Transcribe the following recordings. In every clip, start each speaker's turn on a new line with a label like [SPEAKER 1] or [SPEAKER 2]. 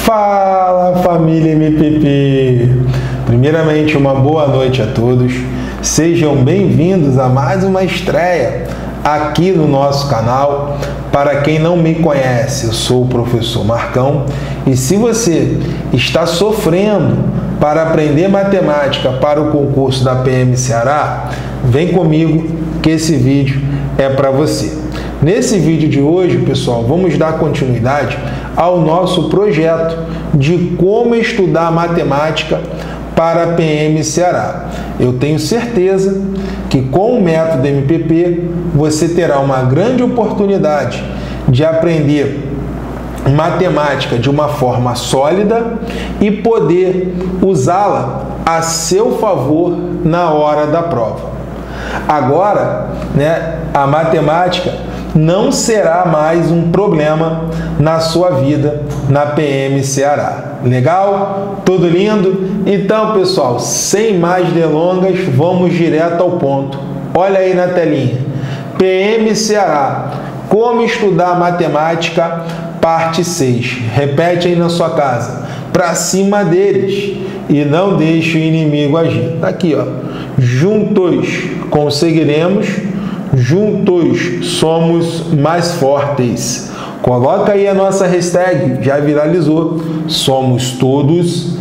[SPEAKER 1] Fala, família MPP! Primeiramente, uma boa noite a todos. Sejam bem-vindos a mais uma estreia aqui no nosso canal. Para quem não me conhece, eu sou o professor Marcão e se você está sofrendo para aprender matemática para o concurso da PM Ceará, vem comigo que esse vídeo é para você. Nesse vídeo de hoje, pessoal, vamos dar continuidade ao nosso projeto de como estudar matemática para a PM Ceará. Eu tenho certeza que com o método MPP você terá uma grande oportunidade de aprender matemática de uma forma sólida e poder usá-la a seu favor na hora da prova. Agora, a matemática não será mais um problema na sua vida na PM Ceará. Legal? Tudo lindo? Então, pessoal, sem mais delongas, vamos direto ao ponto. Olha aí na telinha. PM Ceará, como estudar matemática, parte 6. Repete aí na sua casa. Para cima deles e não deixe o inimigo agir. Tá aqui, ó. Juntos conseguiremos. Juntos somos mais fortes. Coloca aí a nossa hashtag, já viralizou. Somos todos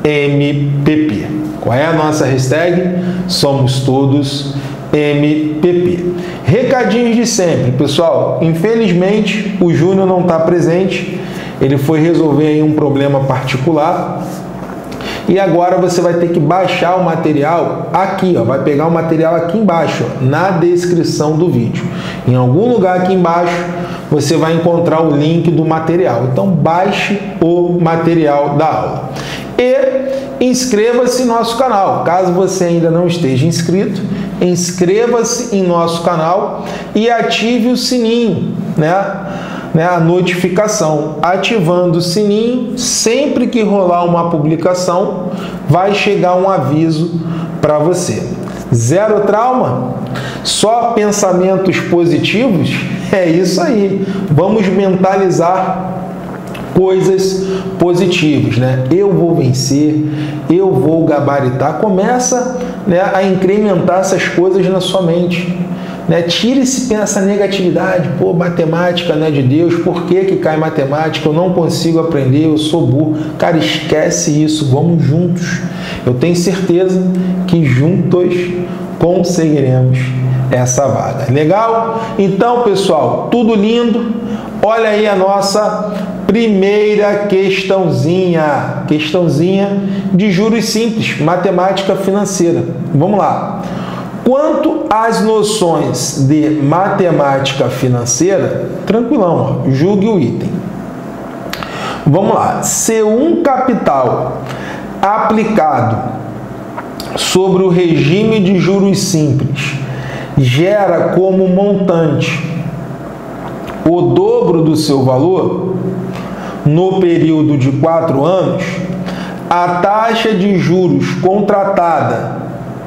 [SPEAKER 1] MPP. Qual é a nossa hashtag? Somos todos MPP. Recadinhos de sempre, pessoal. Infelizmente, o Júnior não está presente. Ele foi resolver aí um problema particular. E agora você vai ter que baixar o material aqui, ó, vai pegar o material aqui embaixo, ó, na descrição do vídeo. Em algum lugar aqui embaixo você vai encontrar o link do material. Então baixe o material da aula. E inscreva-se em nosso canal. Caso você ainda não esteja inscrito, inscreva-se em nosso canal e ative o sininho, a notificação. Ativando o sininho, sempre que rolar uma publicação, vai chegar um aviso para você. Zero trauma? Só pensamentos positivos? É isso aí. Vamos mentalizar coisas positivas, Eu vou vencer, eu vou gabaritar. Começa, a incrementar essas coisas na sua mente. Tire essa negatividade, matemática não é de Deus, por que cai matemática, eu não consigo aprender, eu sou burro. Cara, esquece isso, vamos juntos. Eu tenho certeza que juntos conseguiremos essa vaga. Legal? Então, pessoal, tudo lindo. Olha aí a nossa primeira questãozinha de juros simples, matemática financeira. Vamos lá. Quanto às noções de matemática financeira, tranquilão, ó, julgue o item. Vamos lá. Se um capital aplicado sobre o regime de juros simples gera como montante o dobro do seu valor no período de 4 anos, a taxa de juros contratada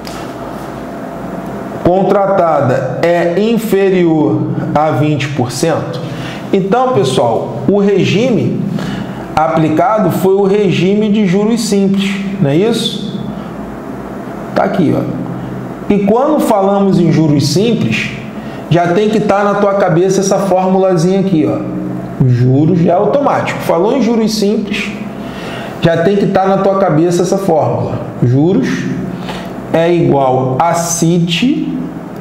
[SPEAKER 1] é inferior a 20%. Então, pessoal, o regime aplicado foi o regime de juros simples, não é isso? Tá aqui, ó. E quando falamos em juros simples, já tem que estar na tua cabeça essa formulazinha aqui, ó. Juros já é automático. Falou em juros simples, já tem que estar na tua cabeça essa fórmula. Juros é igual a CIT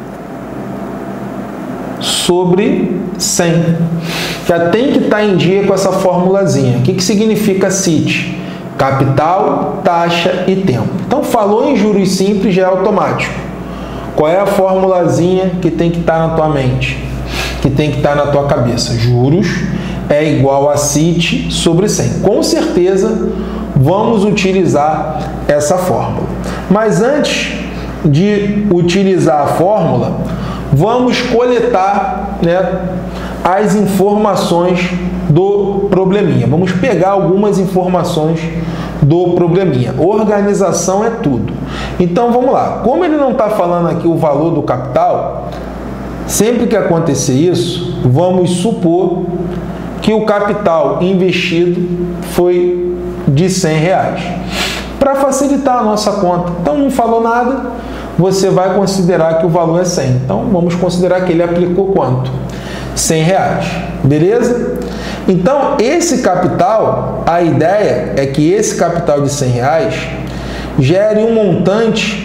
[SPEAKER 1] sobre 100. Já tem que estar em dia com essa formulazinha. O que significa CIT? Capital, taxa e tempo. Então, falou em juros simples, já é automático. Qual é a formulazinha que tem que estar na tua mente? Que tem que estar na tua cabeça? Juros é igual a CIT sobre 100. Com certeza, vamos utilizar essa fórmula. Mas antes de utilizar a fórmula, vamos coletar as informações do probleminha. Vamos pegar algumas informações do probleminha. Organização é tudo. Então, vamos lá. Como ele não está falando aqui o valor do capital, sempre que acontecer isso, vamos supor que o capital investido foi de R$100. Para facilitar a nossa conta, então não falou nada, você vai considerar que o valor é 100. Então vamos considerar que ele aplicou quanto? R$100, beleza? Então esse capital, a ideia é que esse capital de R$100 gere um montante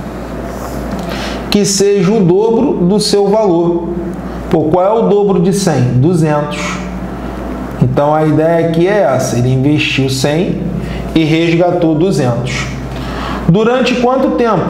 [SPEAKER 1] que seja o dobro do seu valor. Pô, qual é o dobro de 100? 200. Então a ideia aqui é essa, ele investiu 100 e resgatou 200. Durante quanto tempo?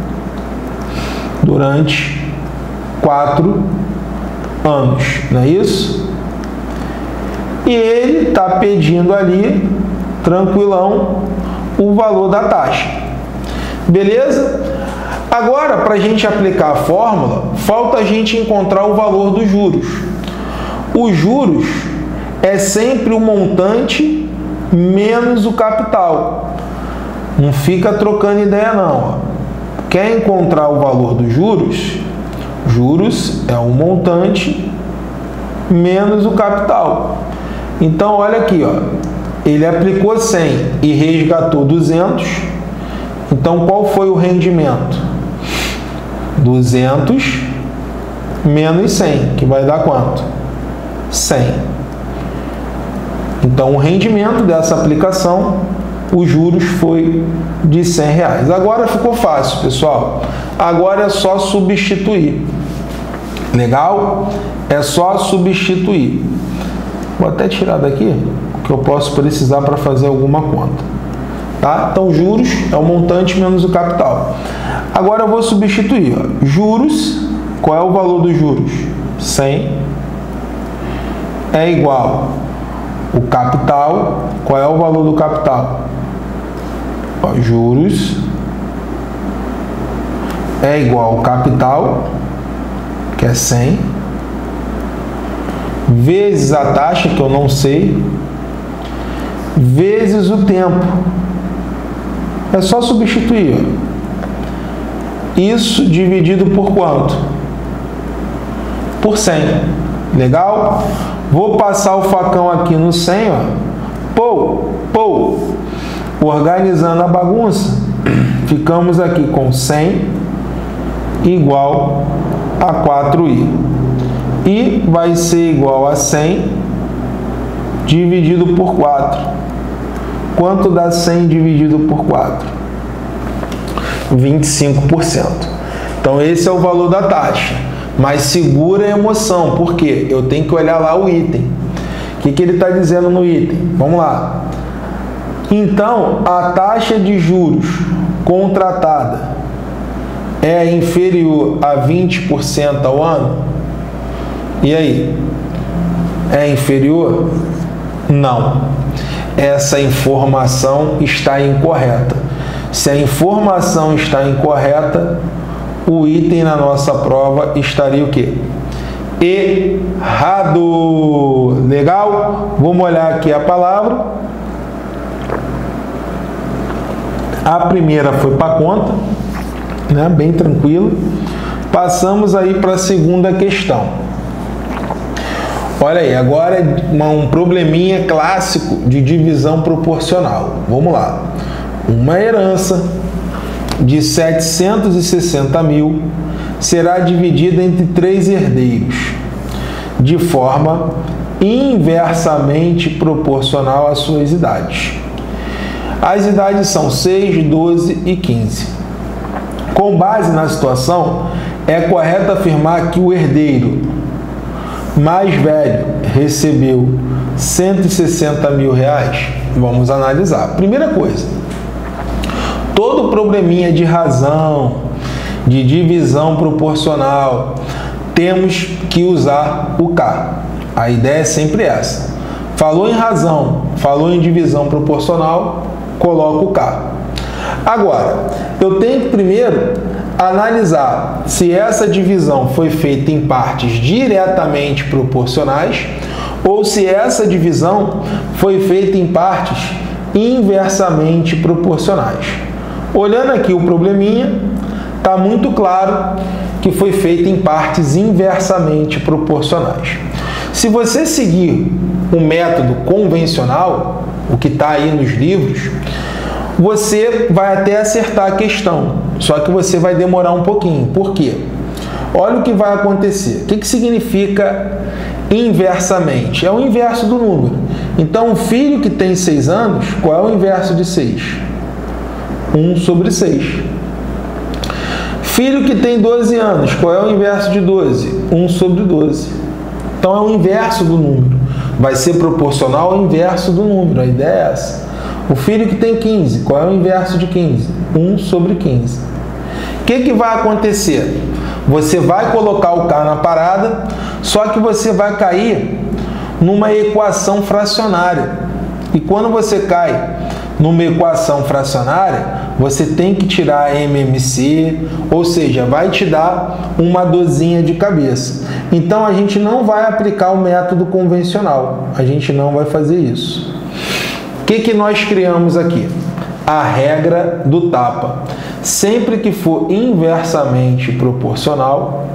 [SPEAKER 1] Durante 4 anos, não é isso? E ele está pedindo ali, tranquilão, o valor da taxa. Beleza? Agora, para a gente aplicar a fórmula, falta a gente encontrar o valor dos juros. Os juros é sempre o montante menos o capital. Não fica trocando ideia não. Quer encontrar o valor dos juros? Juros é o montante menos o capital. Então, olha aqui, ó. Ele aplicou 100 e resgatou 200. Então, qual foi o rendimento? 200 menos 100, que vai dar quanto? 100. Então, o rendimento dessa aplicação, os juros foi de R$100. Agora ficou fácil, pessoal. Agora é só substituir. Legal? É só substituir. Vou até tirar daqui, que eu posso precisar para fazer alguma conta. Tá? Então, juros é o montante menos o capital. Agora eu vou substituir. Ó. Juros, qual é o valor dos juros? 100 é igual o capital. Qual é o valor do capital? Ó, juros é igual ao capital, que é 100, vezes a taxa, que eu não sei, vezes o tempo. É só substituir. Ó. Isso dividido por quanto? Por 100. Legal? Vou passar o facão aqui no 100, ó. Organizando a bagunça, ficamos aqui com 100 igual a 4i. E vai ser igual a 100 dividido por 4. Quanto dá 100 dividido por 4? 25%. Então, esse é o valor da taxa. Mas segura a emoção, porque eu tenho que olhar lá o item. O que ele está dizendo no item? Vamos lá. Então, a taxa de juros contratada é inferior a 20% ao ano? E aí? É inferior? Não. Essa informação está incorreta. Se a informação está incorreta, o item na nossa prova estaria o quê? Errado. Legal? Vamos olhar aqui a palavra. A primeira foi para conta, né? Bem tranquilo. Passamos aí para a segunda questão. Olha aí, agora é um probleminha clássico de divisão proporcional. Vamos lá. Uma herança de 760 mil será dividida entre 3 herdeiros, de forma inversamente proporcional às suas idades. As idades são 6, 12 e 15. Com base na situação, é correto afirmar que o herdeiro mais velho recebeu 160 mil reais? Vamos analisar. Primeira coisa, todo probleminha de razão, de divisão proporcional, temos que usar o K. A ideia é sempre essa. Falou em razão, falou em divisão proporcional, coloca o K. Agora, eu tenho que primeiro analisar se essa divisão foi feita em partes diretamente proporcionais ou se essa divisão foi feita em partes inversamente proporcionais. Olhando aqui o probleminha, está muito claro que foi feita em partes inversamente proporcionais. Se você seguir o método convencional, o que está aí nos livros, você vai até acertar a questão, só que você vai demorar um pouquinho. Por quê? Olha o que vai acontecer. O que significa inversamente? É o inverso do número. Então, o filho que tem 6 anos, qual é o inverso de 6? 1 sobre 6. Filho que tem 12 anos, qual é o inverso de 12? 1 sobre 12. Então, é o inverso do número. Vai ser proporcional ao inverso do número. A ideia é essa. O filho que tem 15, qual é o inverso de 15? 1 sobre 15. O que vai acontecer? Você vai colocar o K na parada, só que você vai cair numa equação fracionária. E quando você cai numa equação fracionária, você tem que tirar a MMC, ou seja, vai te dar uma dorzinha de cabeça. Então, a gente não vai aplicar o método convencional. A gente não vai fazer isso. O que nós criamos aqui? A regra do tapa. Sempre que for inversamente proporcional,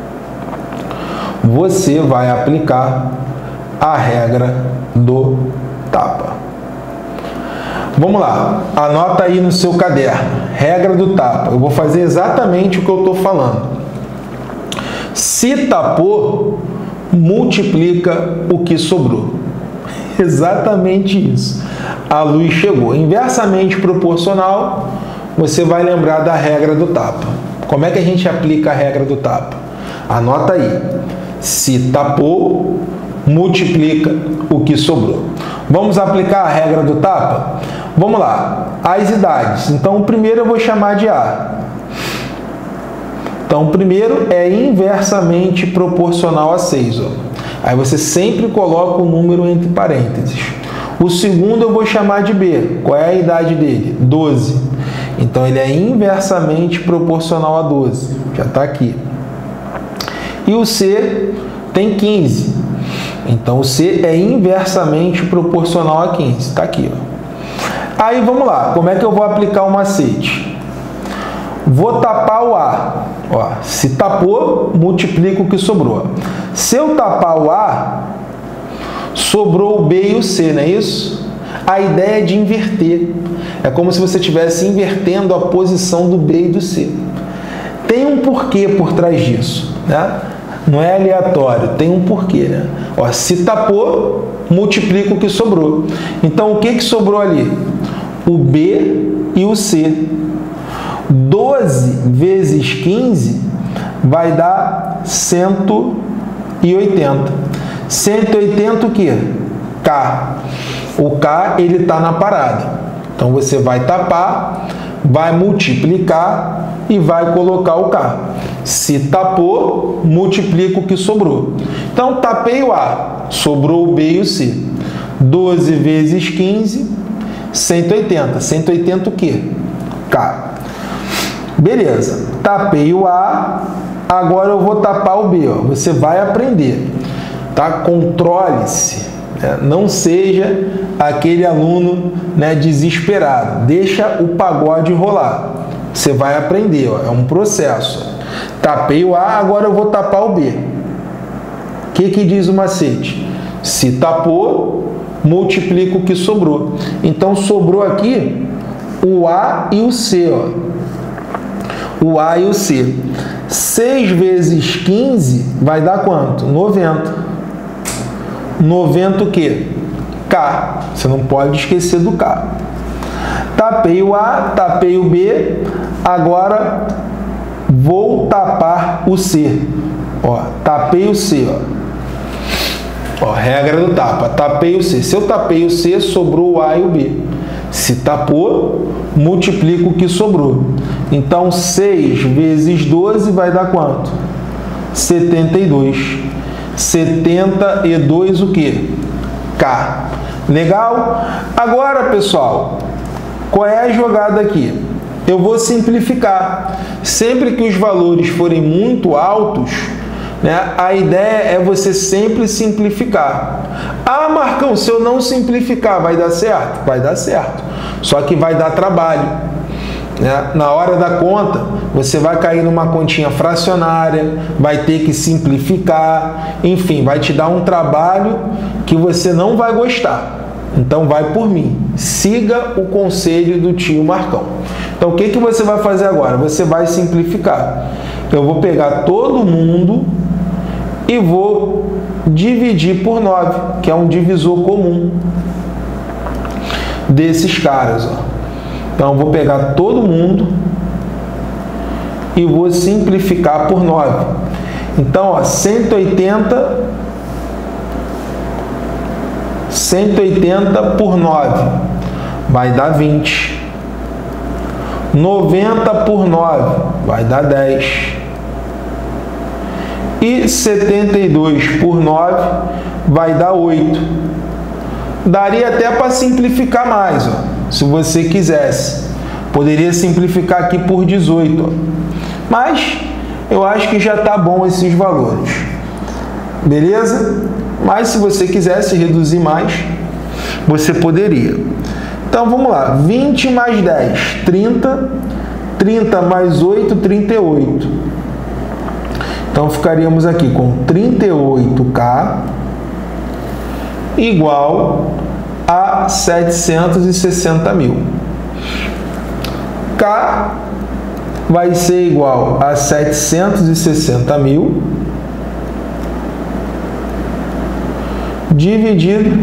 [SPEAKER 1] você vai aplicar a regra do tapa. Vamos lá, anota aí no seu caderno, regra do tapa. Eu vou fazer exatamente o que eu estou falando. Se tapou, multiplica o que sobrou. Exatamente isso. A luz chegou. Inversamente proporcional, você vai lembrar da regra do tapa. Como é que a gente aplica a regra do tapa? Anota aí. Se tapou, multiplica o que sobrou. Vamos aplicar a regra do tapa? Vamos lá. As idades. Então, o primeiro eu vou chamar de A. Então, o primeiro é inversamente proporcional a 6. Ó. Aí você sempre coloca o número entre parênteses. O segundo eu vou chamar de B. Qual é a idade dele? 12. Então, ele é inversamente proporcional a 12. Já está aqui. E o C tem 15. Então, o C é inversamente proporcional a 15. Está aqui. Ó. Aí, vamos lá. Como é que eu vou aplicar o macete? Vou tapar o A. Ó, se tapou, multiplica o que sobrou. Se eu tapar o A, sobrou o B e o C, não é isso? A ideia é de inverter. É como se você estivesse invertendo a posição do B e do C. Tem um porquê por trás disso, né? Não é aleatório, tem um porquê, né? Ó, se tapou, multiplica o que sobrou. Então, o que sobrou ali? O B e o C. 12 vezes 15 vai dar 180. 180 o quê? K. O K, ele está na parada. Então, você vai tapar, vai multiplicar e vai colocar o K. Se tapou, multiplica o que sobrou. Então, tapei o A, sobrou o B e o C. 12 vezes 15, 180. 180 o quê? K. Beleza. Tapei o A, agora eu vou tapar o B. Ó. Você vai aprender. Tá? Controle-se. Não seja aquele aluno, né, desesperado. Deixa o pagode rolar. Você vai aprender. Ó. É um processo. Tapei o A, agora eu vou tapar o B. O que diz o macete? Se tapou, multiplica o que sobrou. Então, sobrou aqui o A e o C. Ó. O A e o C. 6 vezes 15 vai dar quanto? 90. 90 o quê? K. Você não pode esquecer do K. Tapei o A, tapei o B. Agora, vou tapar o C. Ó, tapei o C. Ó, regra do tapa. Tapei o C. Se eu tapei o C, sobrou o A e o B. Se tapou, multiplica o que sobrou. Então, 6 vezes 12 vai dar quanto? 72. 72 o quê? K. Legal? Agora, pessoal, qual é a jogada aqui? Eu vou simplificar. Sempre que os valores forem muito altos, né, a ideia é você sempre simplificar. Ah, Marcão, se eu não simplificar, vai dar certo? Vai dar certo. Só que vai dar trabalho. né? Na hora da conta, você vai cair numa continha fracionária, vai ter que simplificar, enfim, vai te dar um trabalho que você não vai gostar. Então vai por mim, siga o conselho do tio Marcão. Então o que você vai fazer agora? Você vai simplificar. Eu vou pegar todo mundo e vou dividir por 9, que é um divisor comum desses caras, ó. Então, eu vou pegar todo mundo e vou simplificar por 9. Então, ó, 180 por 9 vai dar 20. 90 por 9 vai dar 10. E 72 por 9 vai dar 8. Daria até para simplificar mais, ó, se você quisesse. Poderia simplificar aqui por 18. Ó. Mas eu acho que já está bom esses valores. Beleza? Mas se você quisesse reduzir mais, você poderia. Então vamos lá. 20 mais 10, 30. 30 mais 8, 38. Então, ficaríamos aqui com 38K igual a 760 mil. K vai ser igual a 760 mil dividido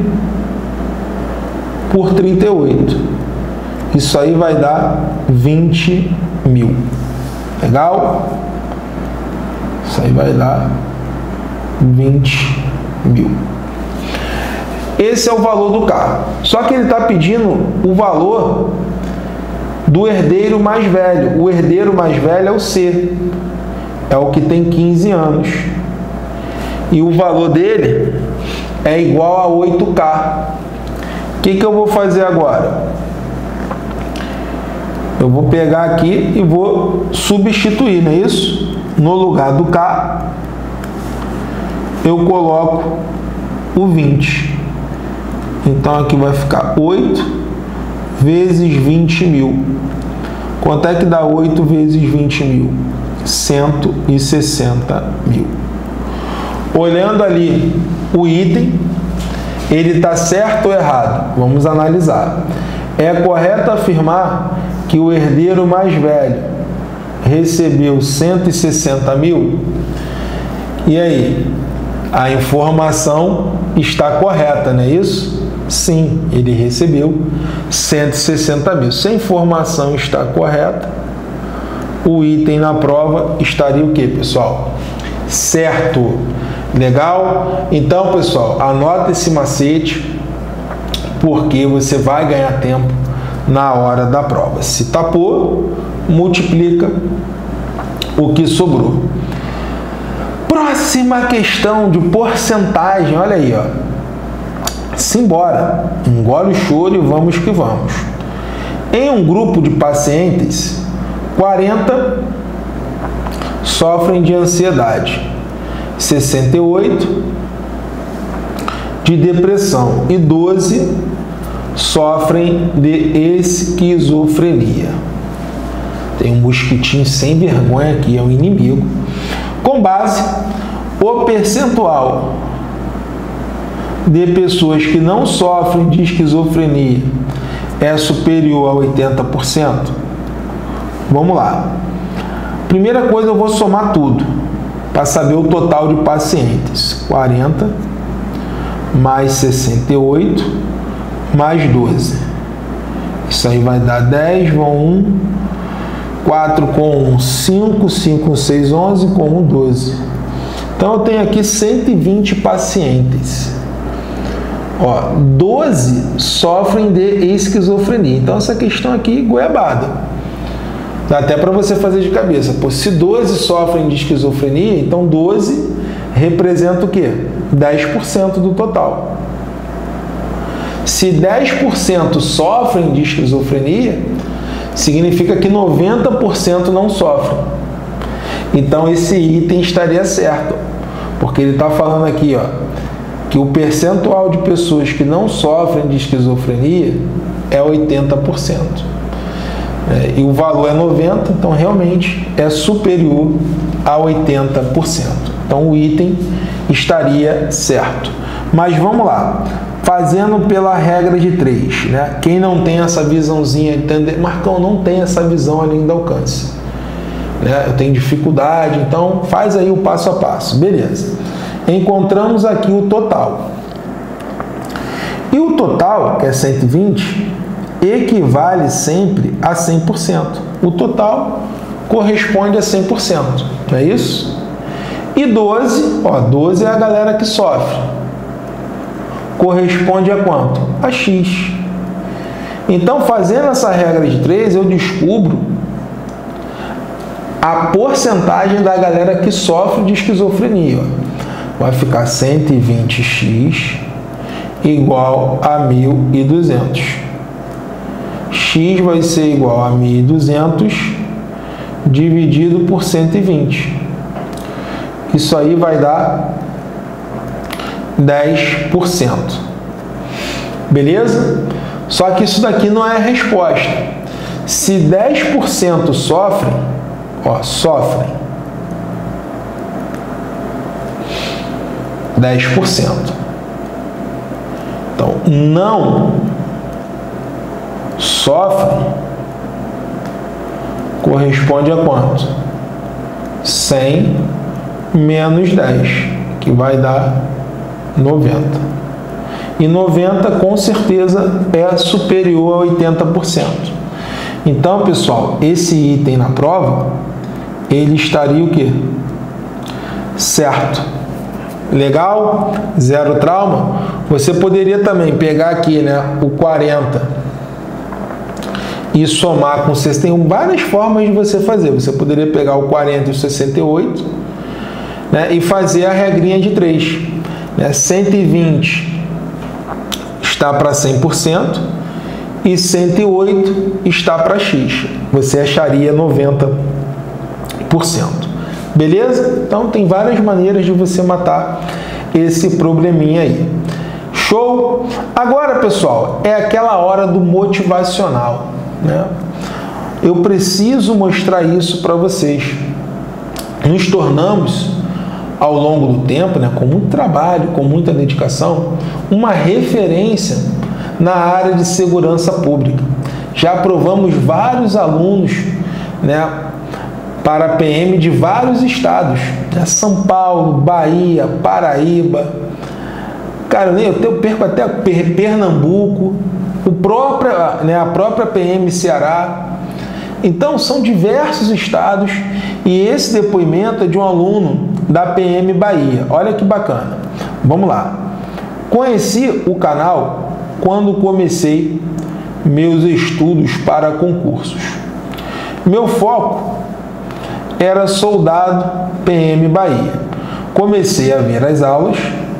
[SPEAKER 1] por 38. Isso aí vai dar 20 mil. Legal? Isso aí vai dar 20 mil. Esse é o valor do carro. Só que ele está pedindo o valor do herdeiro mais velho. O herdeiro mais velho é o C. É o que tem 15 anos. E o valor dele é igual a 8K. O que eu vou fazer agora? Eu vou pegar aqui e vou substituir, não é isso? No lugar do K, eu coloco o 20. Então, aqui vai ficar 8 vezes 20 mil. Quanto é que dá 8 vezes 20 mil? 160 mil. Olhando ali o item, ele está certo ou errado? Vamos analisar. É correto afirmar que o herdeiro mais velho recebeu 160 mil? E aí? A informação está correta, não é isso? Sim, ele recebeu 160 mil. Se a informação está correta, o item na prova estaria o quê, pessoal? Certo. Legal? Então, pessoal, anota esse macete, porque você vai ganhar tempo na hora da prova. Se tapou, multiplica o que sobrou. Próxima questão de porcentagem, olha aí, ó. Simbora, engole o choro e vamos que vamos. Em um grupo de pacientes, 40 sofrem de ansiedade, 68 de depressão e 12 sofrem de esquizofrenia. Tem um mosquitinho sem vergonha aqui, é um inimigo. Com base, o percentual de pessoas que não sofrem de esquizofrenia é superior a 80%? Vamos lá. Primeira coisa, eu vou somar tudo para saber o total de pacientes. 40 mais 68 mais 12. Isso aí vai dar 10, vão 1, 4 com 1, 5, 5, 6, 11, com 1, 12. Então, eu tenho aqui 120 pacientes. Ó, 12 sofrem de esquizofrenia. Então, essa questão aqui, goiabada. Dá até para você fazer de cabeça. Pô, se 12 sofrem de esquizofrenia, então 12 representa o quê? 10% do total. Se 10% sofrem de esquizofrenia, significa que 90% não sofrem. Então, esse item estaria certo, porque ele está falando aqui, ó, que o percentual de pessoas que não sofrem de esquizofrenia é 80%. e o valor é 90, então realmente é superior a 80%. Então o item estaria certo. Mas vamos lá, fazendo pela regra de 3, né? Quem não tem essa visãozinha, entender, Marcão, não tem essa visão além do alcance, né? Eu tenho dificuldade, então faz aí o passo a passo, beleza. Encontramos aqui o total. E o total, que é 120, equivale sempre a 100%. O total corresponde a 100%, não é isso? E 12, 12 é a galera que sofre. Corresponde a quanto? A X. Então, fazendo essa regra de 3, eu descubro a porcentagem da galera que sofre de esquizofrenia. Vai ficar 120x igual a 1.200. X vai ser igual a 1.200 dividido por 120. Isso aí vai dar 10%. Beleza? Só que isso daqui não é a resposta. Se 10% sofrem, sofrem 10%. Então, não sofrem corresponde a quanto? 100 menos 10, que vai dar 90. E 90 com certeza é superior a 80%. Então, pessoal, esse item na prova, ele estaria o quê? Certo. Legal? Zero trauma? Você poderia também pegar aqui, né, o 40 e somar com 6. Tem várias formas de você fazer. Você poderia pegar o 40 e o 68, né, e fazer a regrinha de 3. Né? 120 está para 100% e 108 está para X. Você acharia 90%. Beleza? Então, tem várias maneiras de você matar esse probleminha aí. Show? Agora, pessoal, é aquela hora do motivacional, né? Eu preciso mostrar isso para vocês. Nos tornamos, ao longo do tempo, né, com muito trabalho, com muita dedicação, uma referência na área de segurança pública. Já aprovamos vários alunos, né, para a PM de vários estados, né, São Paulo, Bahia, Paraíba, cara, eu perco até Pernambuco, a própria PM Ceará. Então, são diversos estados e esse depoimento é de um aluno da PM Bahia. Olha que bacana. Vamos lá. Conheci o canal quando comecei meus estudos para concursos. Meu foco era soldado PM Bahia. Comecei a ver as aulas,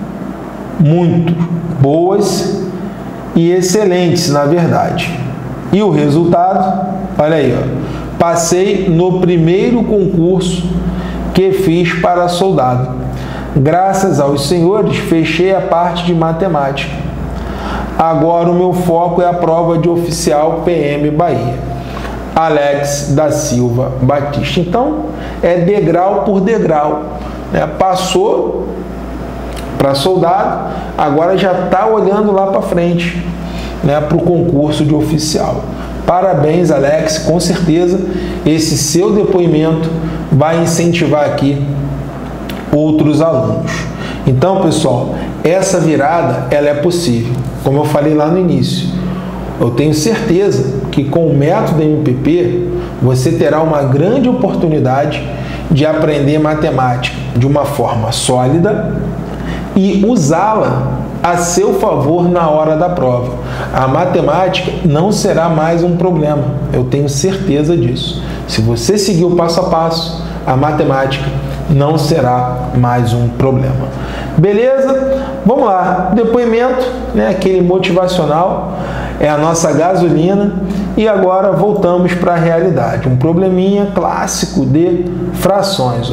[SPEAKER 1] muito boas e excelentes, na verdade. E o resultado, olha aí, passei no primeiro concurso que fiz para soldado. Graças aos senhores, fechei a parte de matemática. Agora o meu foco é a prova de oficial PM Bahia. Alex da Silva Batista. Então, é degrau por degrau, né? Passou para soldado, agora já está olhando lá para frente, né, para o concurso de oficial. Parabéns, Alex, com certeza esse seu depoimento vai incentivar aqui outros alunos. Então, pessoal, essa virada ela é possível. Como eu falei lá no início, eu tenho certeza que com o método MPP você terá uma grande oportunidade de aprender matemática de uma forma sólida e usá-la a seu favor na hora da prova. A matemática não será mais um problema, eu tenho certeza disso. Se você seguir o passo a passo, a matemática não será mais um problema. Beleza? Vamos lá. Depoimento, né, aquele motivacional, é a nossa gasolina. E agora voltamos para a realidade. Um probleminha clássico de frações.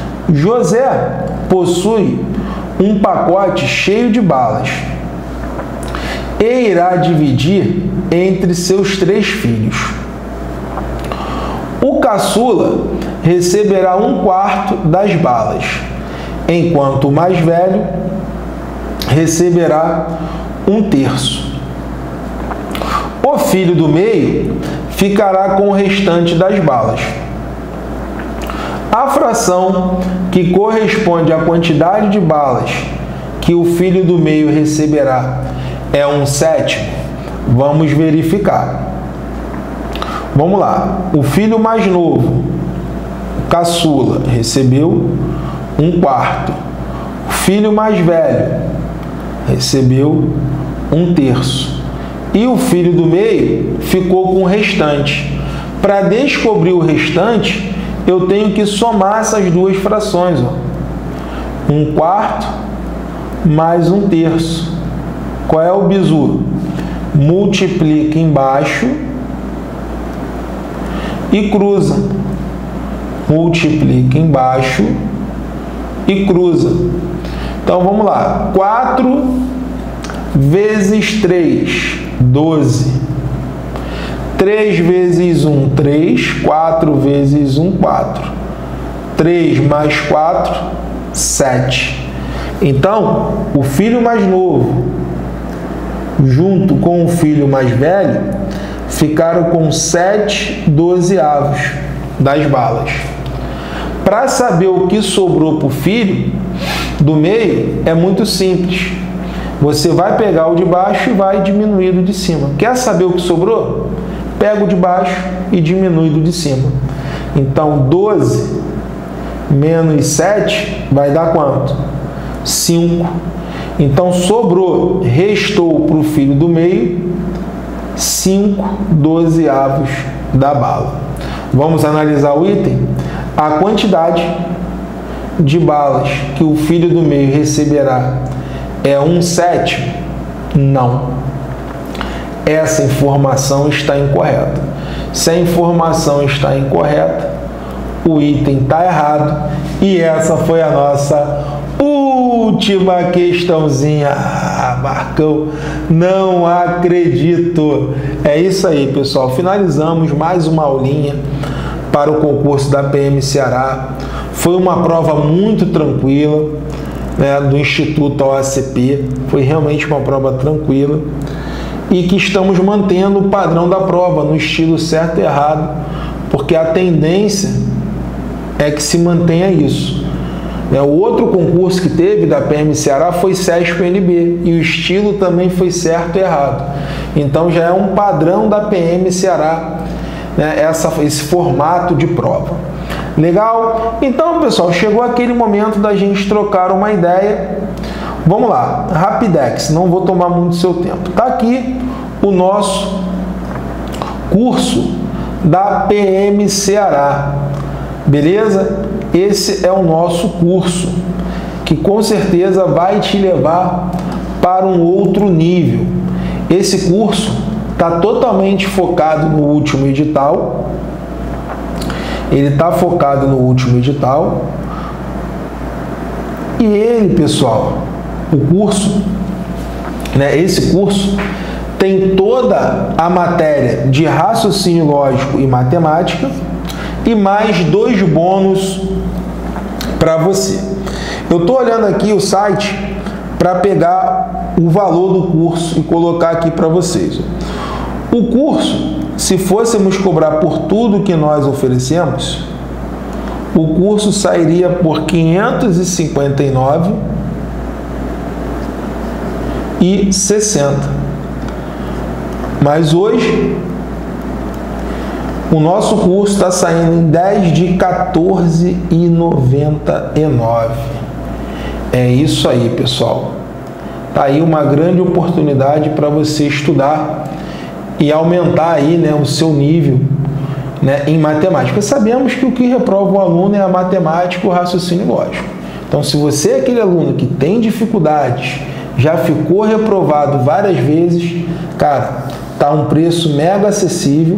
[SPEAKER 1] José possui um pacote cheio de balas e irá dividir entre seus 3 filhos. O caçula receberá 1/4 das balas, enquanto o mais velho receberá 1/3. O filho do meio ficará com o restante das balas. A fração que corresponde à quantidade de balas que o filho do meio receberá é 1/7. Vamos verificar. Vamos lá. O filho mais novo, o caçula, recebeu 1/4. O filho mais velho recebeu 1/3. E o filho do meio ficou com o restante. Para descobrir o restante, eu tenho que somar essas duas frações. 1/4 mais 1/3. Qual é o bizu? Multiplica embaixo e cruza. Multiplica embaixo e cruza. Então vamos lá. 4 vezes 3, 12. 3 vezes 1, 3. 4 vezes 1, 4. 3 mais 4, 7. Então, o filho mais novo, junto com o filho mais velho, ficaram com 7/12 das balas. Para saber o que sobrou para o filho do meio, é muito simples. Você vai pegar o de baixo e vai diminuir do de cima. Quer saber o que sobrou? Pega o de baixo e diminui do de cima. Então, 12 menos 7 vai dar quanto? 5. Então, sobrou, restou para o filho do meio 5/12 da bala. Vamos analisar o item? A quantidade de balas que o filho do meio receberá é 1/7? Não. Essa informação está incorreta. Se a informação está incorreta, o item está errado. E essa foi a nossa última questãozinha. Ah, Marcão, não acredito. É isso aí, pessoal. Finalizamos mais uma aulinha para o concurso da PM Ceará. Foi uma prova muito tranquila, né, do Instituto OACP. Foi realmente uma prova tranquila e que estamos mantendo o padrão da prova no estilo certo e errado, porque a tendência é que se mantenha isso. O outro concurso que teve da PM Ceará foi SESP-UNB e o estilo também foi certo e errado. Então já é um padrão da PM Ceará, né, esse formato de prova. Legal? Então, pessoal, chegou aquele momento da gente trocar uma ideia. Vamos lá, Rapidex, não vou tomar muito seu tempo. Está aqui o nosso curso da PM Ceará, beleza? Esse é o nosso curso, que com certeza vai te levar para um outro nível. Esse curso está totalmente focado no último edital. Ele está focado no último edital. E ele, pessoal, o curso, né, esse curso tem toda a matéria de raciocínio lógico e matemática e mais 2 bônus para você. Eu estou olhando aqui o site para pegar o valor do curso e colocar aqui para vocês. O curso, se fôssemos cobrar por tudo que nós oferecemos, o curso sairia por R$ 559,60. Mas hoje o nosso curso está saindo em 10 de R$ 14,99. É isso aí, pessoal. Tá aí uma grande oportunidade para você estudar e aumentar aí, né, o seu nível, né, em matemática. Sabemos que o que reprova o aluno é a matemática e o raciocínio lógico. Então, se você é aquele aluno que tem dificuldades, já ficou reprovado várias vezes, cara, tá um preço mega acessível.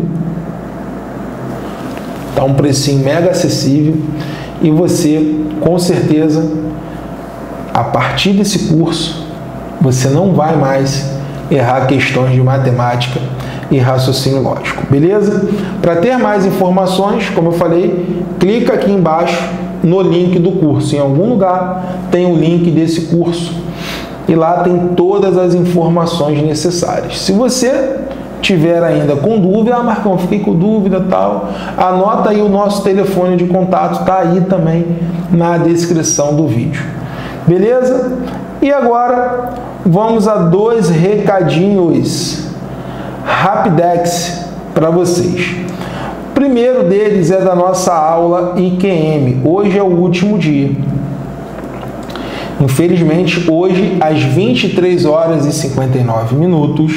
[SPEAKER 1] Tá um precinho mega acessível e você, com certeza, a partir desse curso, você não vai mais errar questões de matemática. e raciocínio lógico, beleza? Para ter mais informações, como eu falei, clica aqui embaixo no link do curso. Em algum lugar tem o link desse curso e lá tem todas as informações necessárias. Se você tiver ainda com dúvida, Marcão, fiquei com dúvida, tal, anota aí o nosso telefone de contato, tá aí também na descrição do vídeo. Beleza? E agora vamos a 2 recadinhos rapidex para vocês. O primeiro deles é da nossa aula IQM. Hoje é o último dia. Infelizmente, hoje, às 23 horas e 59 minutos,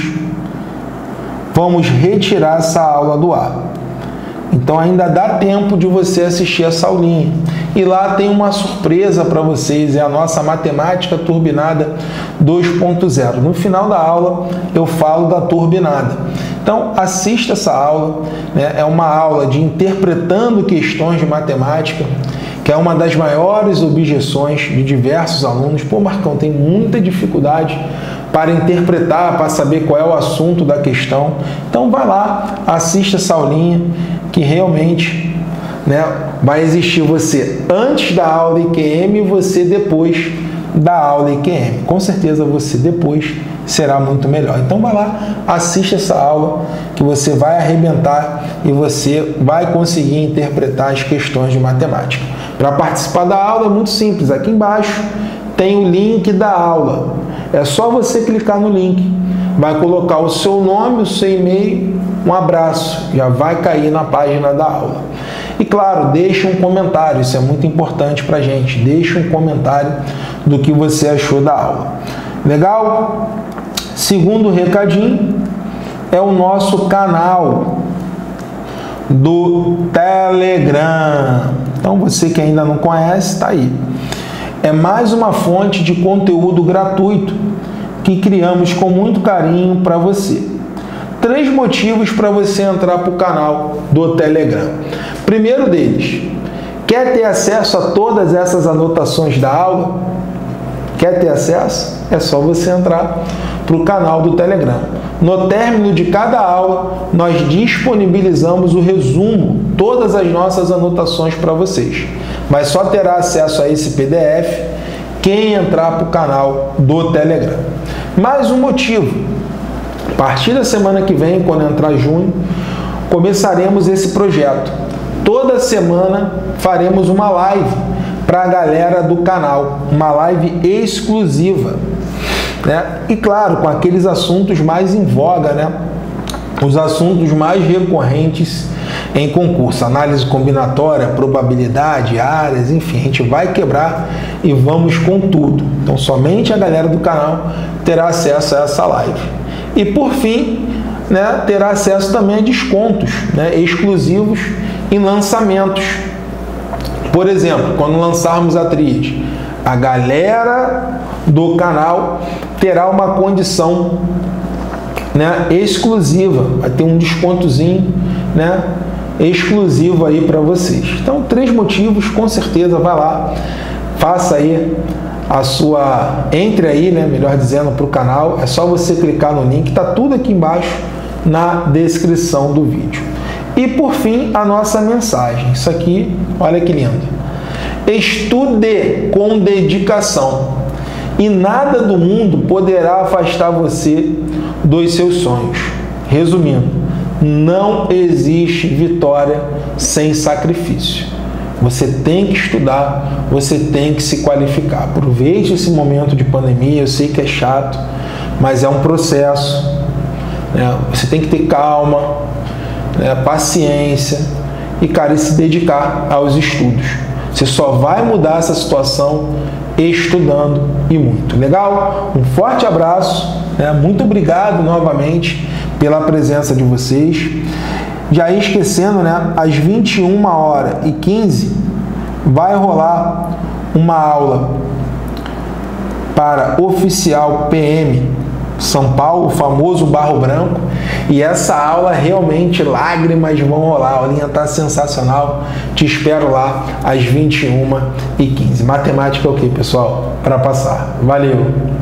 [SPEAKER 1] vamos retirar essa aula do ar. Então ainda dá tempo de você assistir essa aulinha. E lá tem uma surpresa para vocês, é a nossa Matemática Turbinada 2.0. No final da aula eu falo da turbinada. Então assista essa aula, né? É uma aula de interpretando questões de matemática, que é uma das maiores objeções de diversos alunos. Pô, Marcão, tem muita dificuldade para interpretar, para saber qual é o assunto da questão. Então vai lá, assista essa aulinha, que realmente, né, vai existir você antes da aula IQM e você depois da aula IQM. Com certeza você depois será muito melhor. Então vai lá, assista essa aula que você vai arrebentar e você vai conseguir interpretar as questões de matemática. Para participar da aula é muito simples. Aqui embaixo tem o link da aula. É só você clicar no link. Vai colocar o seu nome, o seu e-mail, um abraço. Já vai cair na página da aula. E claro, deixa um comentário. Isso é muito importante para a gente. Deixa um comentário do que você achou da aula. Legal? Segundo recadinho é o nosso canal do Telegram. Então você que ainda não conhece, está aí. É mais uma fonte de conteúdo gratuito que criamos com muito carinho para você. 3 motivos para você entrar para o canal do Telegram. Primeiro deles, quer ter acesso a todas essas anotações da aula? Quer ter acesso? É só você entrar para o canal do Telegram. No término de cada aula, nós disponibilizamos o resumo, todas as nossas anotações para vocês. Mas só terá acesso a esse PDF quem entrar para o canal do Telegram. Mais um motivo. A partir da semana que vem, quando entrar junho, começaremos esse projeto. Toda semana faremos uma live para a galera do canal, uma live exclusiva, né? E claro, com aqueles assuntos mais em voga, né? Os assuntos mais recorrentes em concurso, análise combinatória, probabilidade, áreas, enfim, a gente vai quebrar e vamos com tudo. Então somente a galera do canal terá acesso a essa live. E por fim, né, terá acesso também a descontos, né, exclusivos em lançamentos. Por exemplo, quando lançarmos a tríade, a galera do canal terá uma condição, né, exclusiva, vai ter um descontozinho, né, exclusivo aí para vocês. Então, 3 motivos, com certeza, vai lá, faça aí a sua, entre aí, né, melhor dizendo, para o canal. É só você clicar no link, tá tudo aqui embaixo na descrição do vídeo. E por fim, a nossa mensagem. Isso aqui, olha que lindo. Estude com dedicação e nada do mundo poderá afastar você dos seus sonhos. Resumindo, não existe vitória sem sacrifício. Você tem que estudar, você tem que se qualificar. Aproveite esse momento de pandemia, eu sei que é chato, mas é um processo, né? Você tem que ter calma, né? Paciência e, cara, se dedicar aos estudos. Você só vai mudar essa situação estudando e muito. Legal? Um forte abraço, né? Muito obrigado novamente pela presença de vocês. Já esquecendo, né? Às 21h15 vai rolar uma aula para oficial PM São Paulo, o famoso Barro Branco. E essa aula realmente lágrimas vão rolar. A aulinha está sensacional. Te espero lá às 21h15. Matemática é o que, pessoal? Para passar. Valeu!